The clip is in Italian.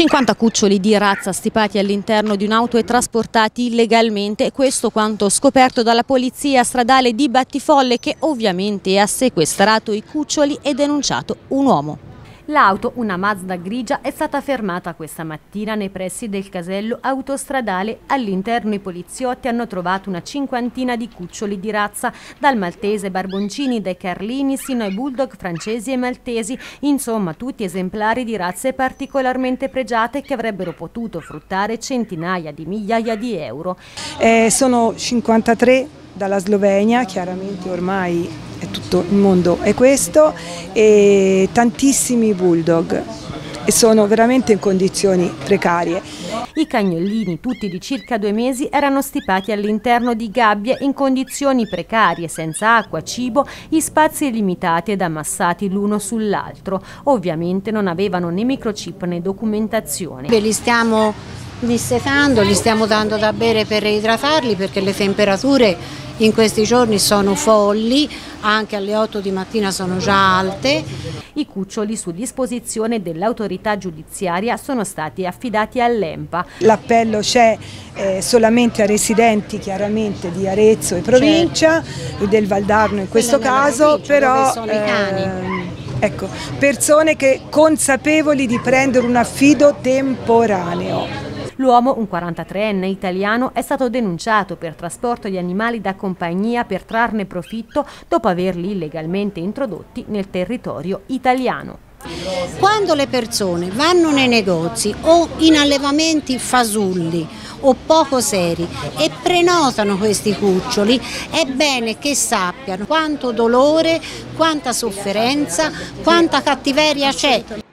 50 cuccioli di razza stipati all'interno di un'auto e trasportati illegalmente, questo quanto scoperto dalla polizia stradale di Battifolle, che ovviamente ha sequestrato i cuccioli e denunciato un uomo. L'auto, una Mazda grigia, è stata fermata questa mattina nei pressi del casello autostradale. All'interno i poliziotti hanno trovato una cinquantina di cuccioli di razza, dal maltese Barboncini dai Carlini sino ai bulldog francesi e maltesi, insomma tutti esemplari di razze particolarmente pregiate che avrebbero potuto fruttare centinaia di migliaia di euro. Sono 53 dalla Slovenia, chiaramente ormai tutto il mondo è questo, e tantissimi bulldog, e sono veramente in condizioni precarie. I cagnolini, tutti di circa 2 mesi, erano stipati all'interno di gabbie in condizioni precarie, senza acqua, cibo, in spazi limitati ed ammassati l'uno sull'altro. Ovviamente non avevano né microchip né documentazione. Li stiamo dissetando, li stiamo dando da bere per reidratarli, perché le temperature in questi giorni sono folli, anche alle 8 di mattina sono già alte. I cuccioli, su disposizione dell'autorità giudiziaria, sono stati affidati all'ENPA. L'appello c'è solamente a residenti chiaramente di Arezzo e provincia, e del Valdarno in questo caso, però ecco, persone che consapevoli di prendere un affido temporaneo. L'uomo, un 43enne italiano, è stato denunciato per trasporto di animali da compagnia per trarne profitto dopo averli illegalmente introdotti nel territorio italiano. Quando le persone vanno nei negozi o in allevamenti fasulli o poco seri e prenotano questi cuccioli, è bene che sappiano quanto dolore, quanta sofferenza, quanta cattiveria c'è.